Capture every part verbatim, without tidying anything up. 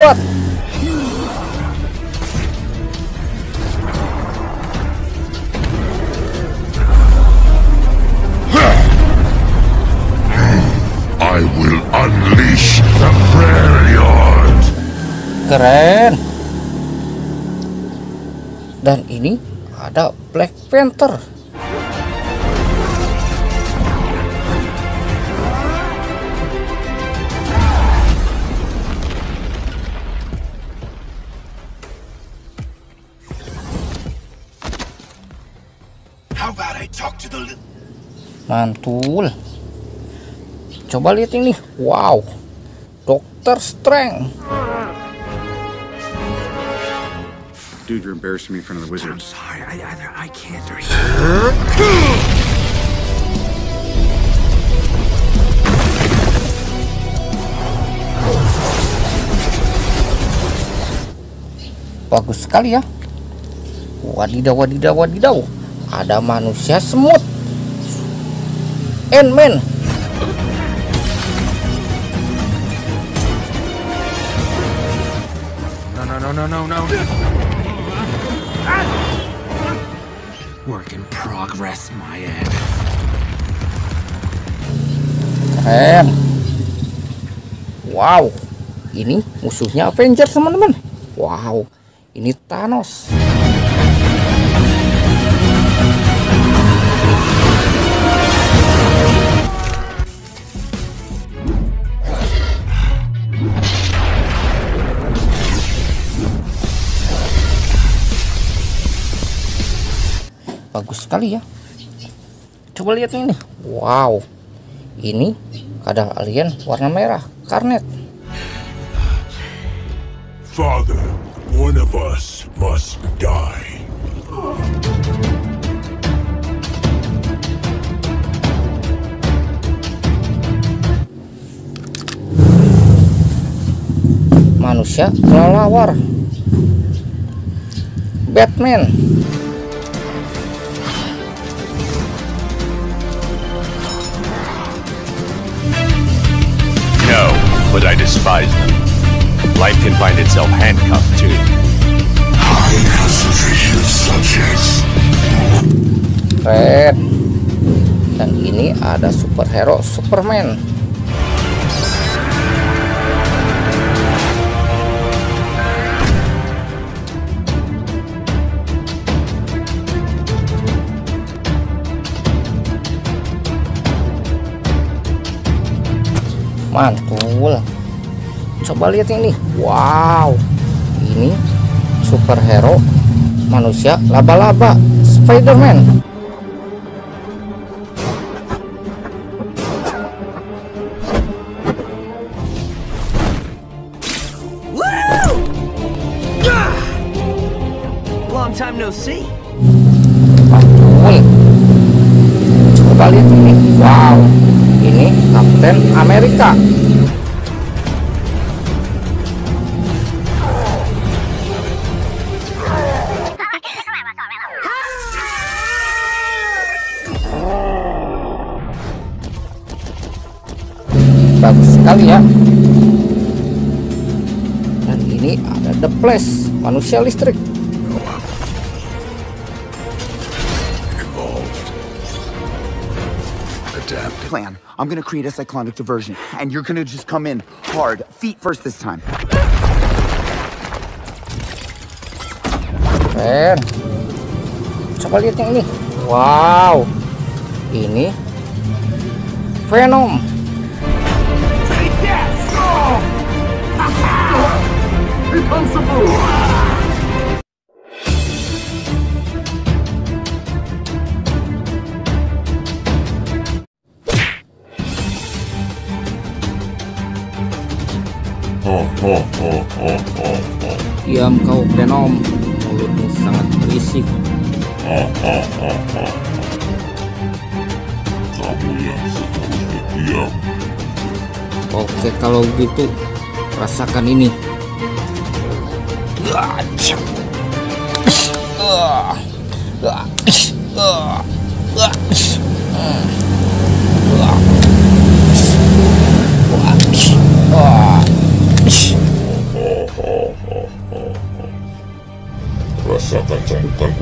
kuat. I will unleash the Freljord. Keren. Dan ini ada Black Panther. How about I talk to the Mantul. Coba lihat ini. Wow. Doctor Strange. Dude, you're embarrassing me in front of the I'm wizards. sorry, I, I, I can't. Bagus sekali ya. Wadidaw, wadidaw, wadidaw. Ada manusia semut. Ant-Man. No, no, no, no, no, no. Work in progress, my end. Keren. Wow. Ini musuhnya Avengers, teman-teman. Wow. Ini Thanos. Bagus sekali ya. Coba lihat ini. Wow. Ini kadang alien warna merah, Karnet. Father, one of us must die. Manusia kelelawar. Batman. No, but I despise them. Life can find itself handcuffed too. I concentrate subjects. Keren. Dan ini ada superhero Superman. Mantul. Coba lihat ini. Wow. Ini superhero manusia laba-laba, Spider-Man. Long time no see. Mantul. Coba lihat ini. Wow. Ini Kapten Amerika. Bagus sekali ya. Dan ini ada The Flash, manusia listrik. Plan. I'm gonna create a cyclonic diversion, and you're gonna just come in hard, feet first this time. Keren. Coba lihat yang ini. Wow. Ini Venom. Here comes the move. Diam kau Venom, mulutmu sangat berisik. Kamu yang seharusnya diam. Oke kalau begitu, rasakan ini. rasakan cambukanku.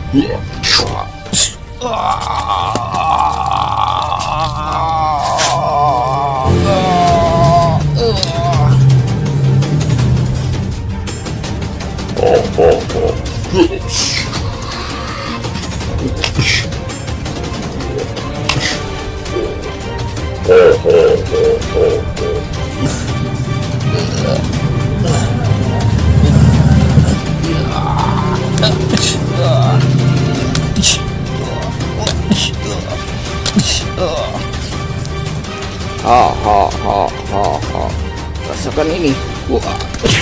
Ha ha ha ha ha. Rasakan ini. Wah.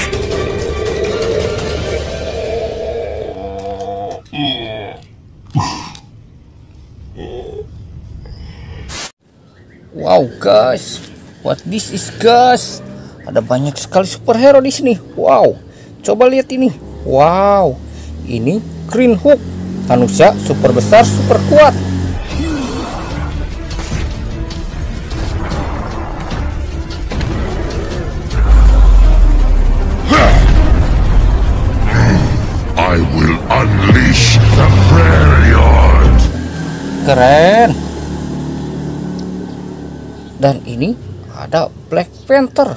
Wow guys, what this is guys? Ada banyak sekali superhero di sini. Wow, coba lihat ini. Wow, ini Green Hook, manusia super besar, super kuat. I will unleash the Prairiard. Keren. Dan ini ada Black Panther.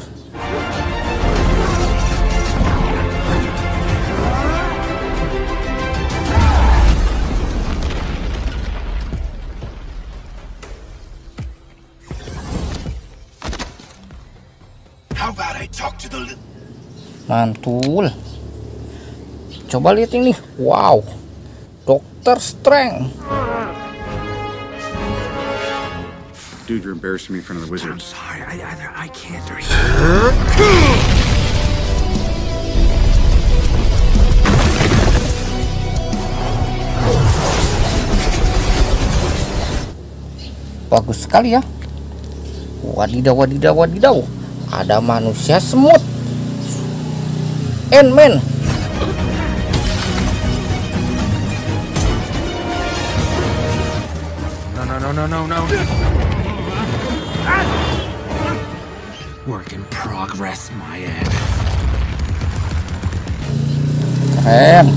How about I talk to the Mantul. Coba lihat ini. Wow, Doctor Strange. Dude, you're embarrassing me in front of the I'm wizards. sorry. I either I can't or Bagus sekali ya. Wadidaw, wadidaw, wadidaw. Ada manusia semut. Ant-Man. no no no no no no. Work in progress, my end. Keren.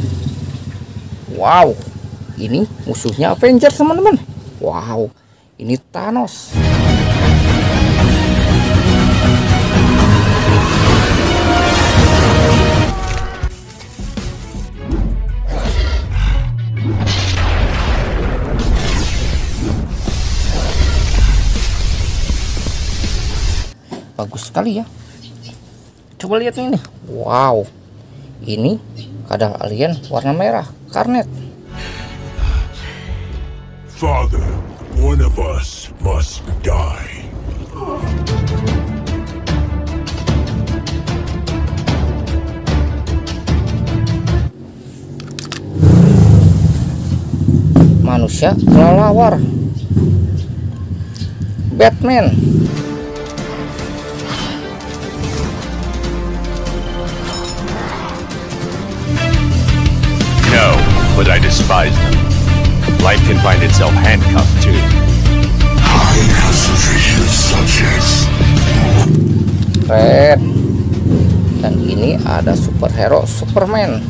Wow, ini musuhnya Avengers teman-teman. Wow, ini Thanos. Bagus sekali ya. Coba lihat ini. Wow, ini kadang alien warna merah, Karnet. Father, one of us must die. Manusia kelelawar, Batman. No, but I despise them. Life can find itself handcuffed too. I concentrate your subjects. Keren. Dan ini ada superhero Superman.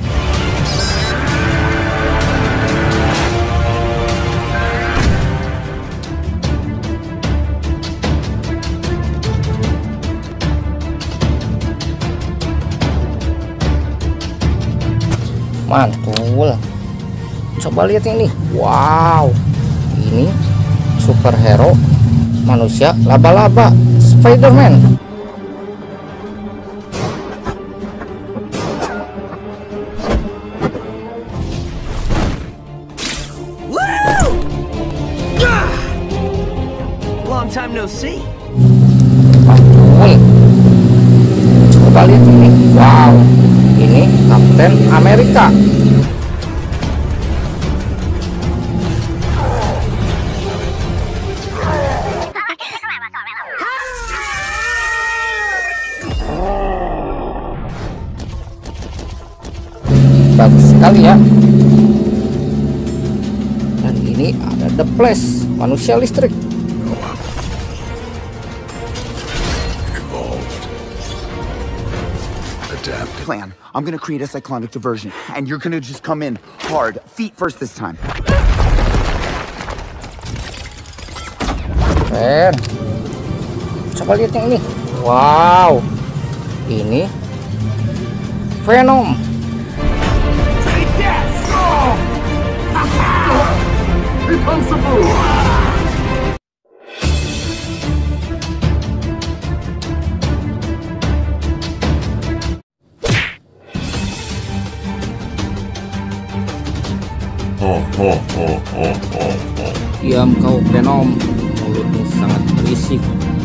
Mantul. Coba lihat ini. Wow, ini superhero manusia laba-laba, Spider-Man. Long time no see. Mantul. Coba lihat ini. Wow, ini Kapten Amerika. Bagus sekali ya. Dan ini ada The Flash, manusia listrik. Evolved. I adapted. Plan. I'm gonna create a cyclonic diversion, and you're gonna just come in hard, feet first this time. Keren. Coba lihat yang ini. Wow, ini Venom. Diam kau Venom, mulutmu sangat berisik.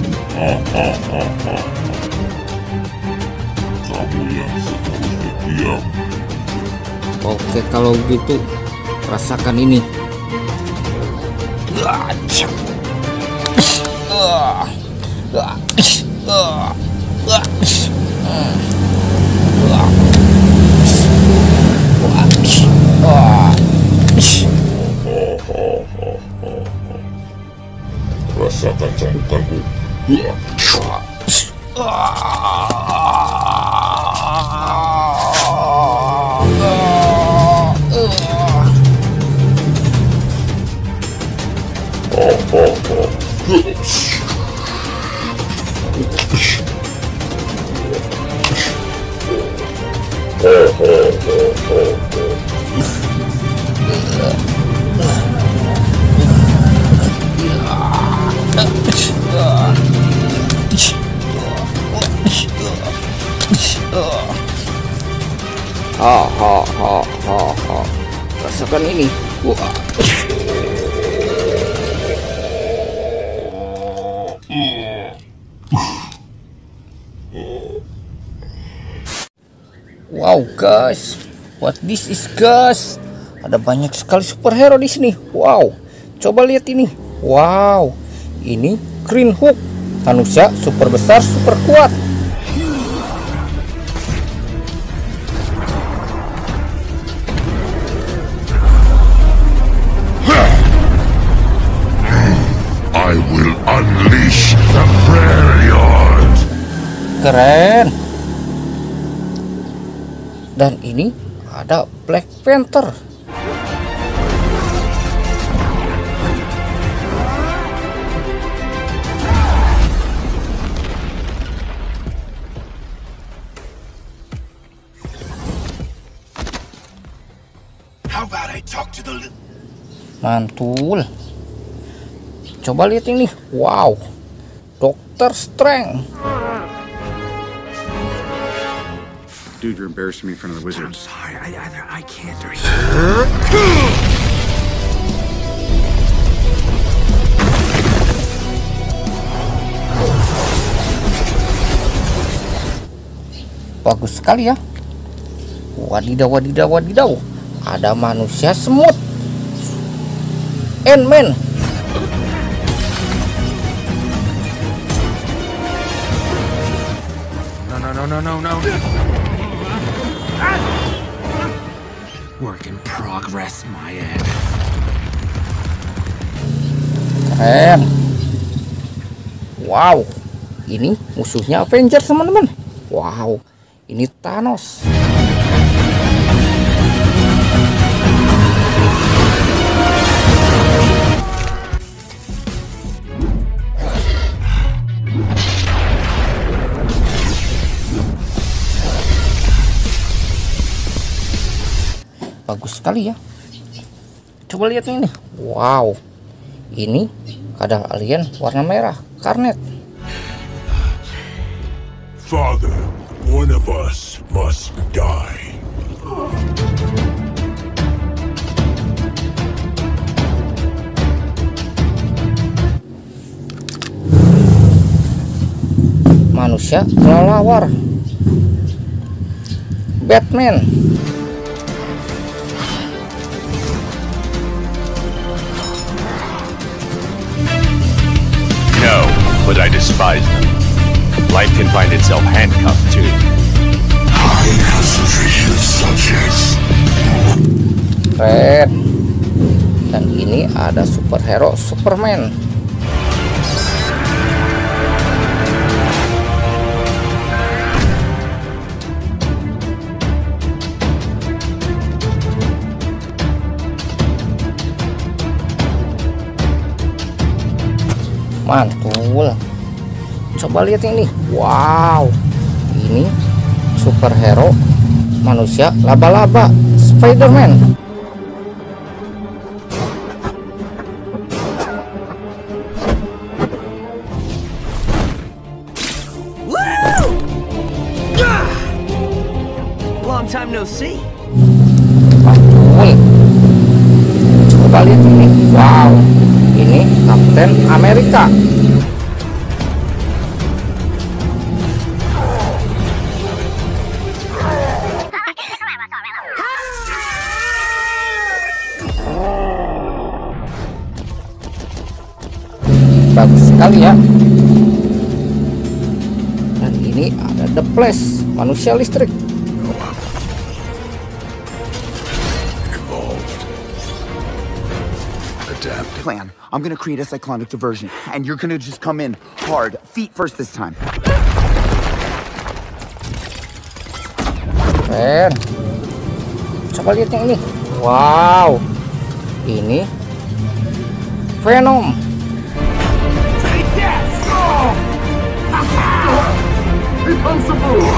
Kamu yang seharusnya diam. Oke kalau gitu, rasakan ini. Rasakan cambukanku. Ha ha ha ha ha. Rasakan ini. Wah. Wow guys, what this is guys? Ada banyak sekali superhero di sini. Wow, coba lihat ini. Wow, ini Green Hook, manusia super besar, super kuat. I will unleash the Brilliant. Keren. Dan ini ada Black Panther. How about I talk to the Mantul. Coba lihat ini. Wow, Doctor Strange. Dude, you're embarrassing me in front of the I'm wizards. sorry. I, either I can't or you. Bagus sekali ya. Wadidaw, wadidaw, wadidaw. Ada manusia semut. Ant-Man. No, no, no, no, no, no. Work in progress, my end. Keren. Wow, ini musuhnya Avengers teman-teman. Wow, ini Thanos. Bagus sekali ya. Coba lihat ini. Wow, ini kadal alien warna merah, Carnet. Father, one of us must die. Manusia kelelawar, Batman. No, but I despise them. Life can find itself handcuffed too. High concentration subjects. Keren. Dan ini ada superhero Superman. mantul. Coba lihat ini. Wow, ini superhero manusia laba-laba Spider-Man. Long time no see. Mantul. Coba lihat ini. Wow, ini Kapten Amerika. Bagus sekali ya. Dan ini ada The Flash, manusia listrik. Plan. I'm gonna create a cyclonic diversion, and you're gonna just come in hard, feet first this time. Keren. Coba lihat yang ini. Wow, ini Venom. Here comes the move!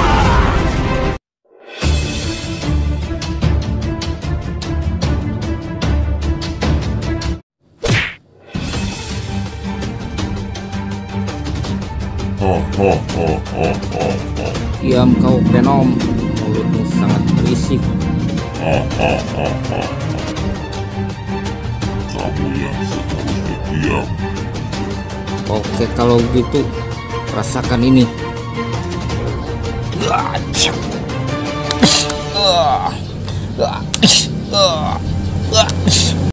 Diam kau Venom, mulutmu sangat berisik. Kamu yang seharusnya diam. Oke kalau gitu, rasakan ini.